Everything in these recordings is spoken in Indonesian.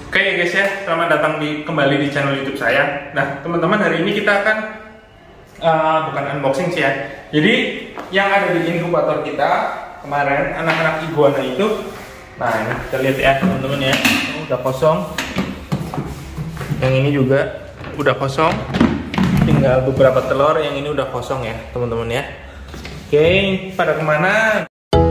Oke ya guys ya, selamat datang kembali di channel YouTube saya. Nah teman-teman, hari ini kita akan bukan unboxing sih ya. Jadi yang ada di inkubator kita kemarin, anak-anak iguana itu, nah ini kita lihat ya teman-teman ya, udah kosong. Yang ini juga udah kosong, tinggal beberapa telur. Yang ini udah kosong ya teman-teman ya. Oke, pada kemana?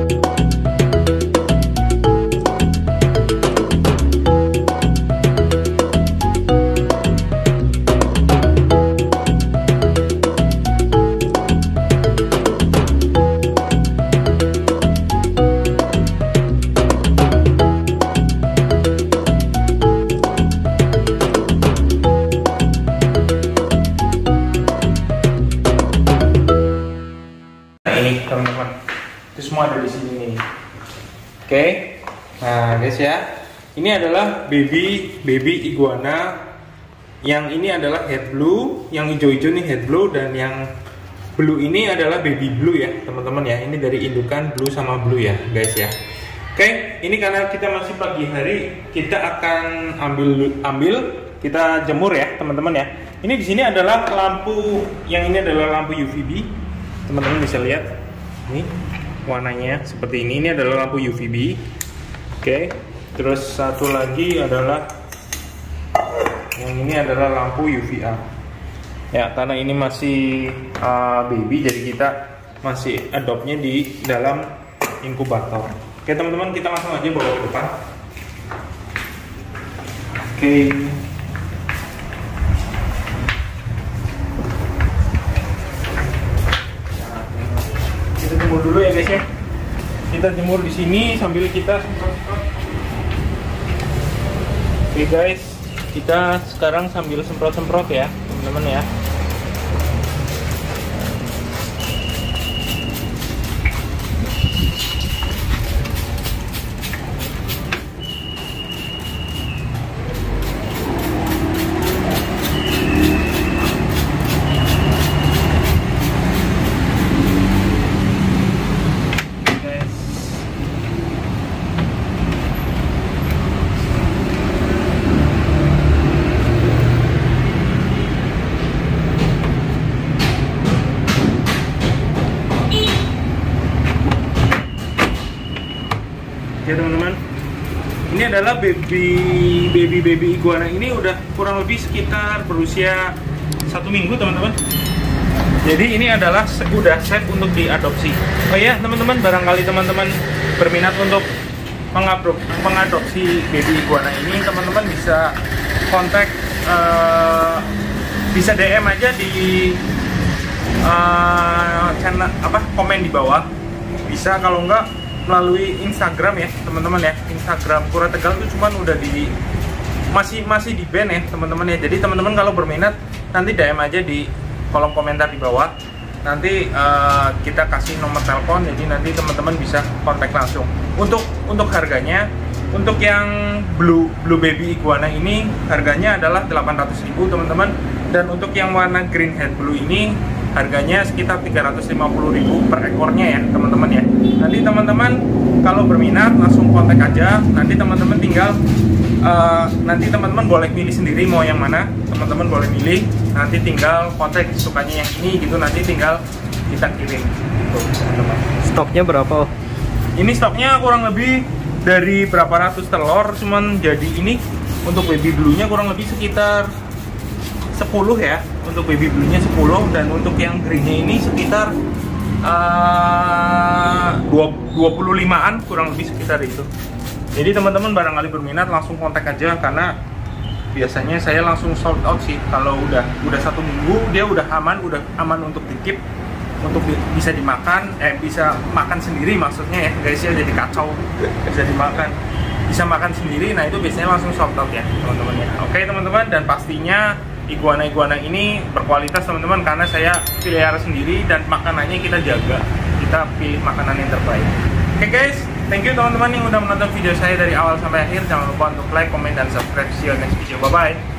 Ini teman-teman, itu semua ada di sini nih. Oke, nah guys ya, ini adalah baby iguana. Yang ini adalah head blue, yang hijau-hijau nih head blue, dan yang blue ini adalah baby blue ya teman-teman ya. Ini dari indukan blue sama blue ya guys ya. Oke, ini karena kita masih pagi hari, kita akan ambil kita jemur ya teman-teman ya. Ini di sini adalah lampu, yang ini adalah lampu UVB. Teman-teman bisa lihat ini warnanya seperti ini. Ini adalah lampu UVB. Oke, terus satu lagi adalah yang ini adalah lampu UVA ya, karena ini masih baby, jadi kita masih adoptnya di dalam inkubator. Oke teman-teman, kita langsung aja bawa ke depan. Oke, jemur dulu ya guys ya. Kita jemur di sini sambil kita semprot-semprot. Oke guys, kita sekarang sambil semprot-semprot ya teman-teman ya. Ya teman-teman, ini adalah baby iguana. Ini udah kurang lebih sekitar berusia 1 minggu teman-teman. Jadi ini adalah udah safe untuk diadopsi. Oh ya teman-teman, barangkali teman-teman berminat untuk mengadopsi baby iguana ini, teman-teman bisa kontak, bisa DM aja di channel komen di bawah. Bisa, kalau enggak melalui Instagram ya teman-teman ya. Instagram Kura Tegal itu cuman udah masih di ban ya teman-teman ya. Jadi teman-teman kalau berminat nanti DM aja di kolom komentar di bawah. Nanti kita kasih nomor telepon, jadi nanti teman-teman bisa kontak langsung. Untuk harganya, untuk yang blue baby iguana ini harganya adalah 800.000 teman-teman, dan untuk yang warna green head blue ini harganya sekitar 350.000 per ekornya ya teman-teman ya. Nanti teman-teman kalau berminat langsung kontak aja. Nanti teman-teman tinggal nanti teman-teman boleh pilih sendiri mau yang mana. Teman-teman boleh pilih, nanti tinggal kontak sukanya yang ini gitu, nanti tinggal kita kirim gitu teman-teman. Stoknya berapa? Ini stoknya kurang lebih dari berapa ratus telur, cuman jadi ini untuk baby blue-nya kurang lebih sekitar 10 ya, untuk baby blue-nya 10, dan untuk yang green-nya ini sekitar 25-an kurang lebih sekitar itu. Jadi teman-teman barangkali berminat langsung kontak aja, karena biasanya saya langsung sold out sih kalau udah 1 minggu. Dia udah aman untuk dikip, untuk bisa dimakan, bisa makan sendiri maksudnya ya guys ya, jadi kacau, bisa dimakan, bisa makan sendiri. Nah itu biasanya langsung sold out ya teman-teman ya. Oke teman-teman, dan pastinya iguana ini berkualitas teman-teman, karena saya pelihara sendiri dan makanannya kita jaga, kita pilih makanan yang terbaik. Oke guys, thank you teman-teman yang udah menonton video saya dari awal sampai akhir. Jangan lupa untuk like, comment, dan subscribe. See you next video, bye bye.